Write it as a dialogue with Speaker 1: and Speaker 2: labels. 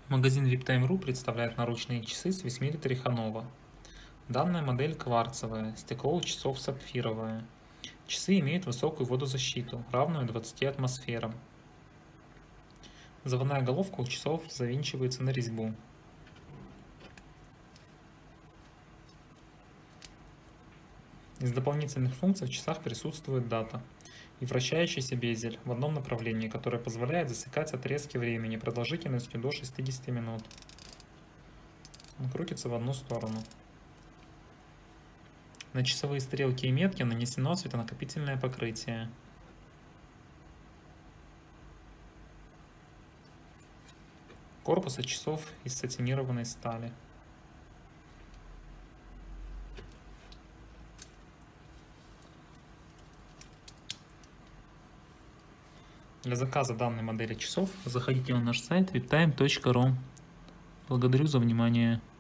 Speaker 1: Магазин VIPTime.ru представляет наручные часы с Весьмири Триханова. Данная модель кварцевая, стекло у часов сапфировое. Часы имеют высокую водозащиту, равную 20 атмосферам. Заводная головка у часов завинчивается на резьбу. Из дополнительных функций в часах присутствует дата и вращающийся безель в одном направлении, которое позволяет засекать отрезки времени продолжительностью до 60 минут. Он крутится в одну сторону. На часовые стрелки и метки нанесено светонакопительное покрытие. Корпус от часов из сатинированной стали. Для заказа данной модели часов заходите на наш сайт viptime.ru. Благодарю за внимание.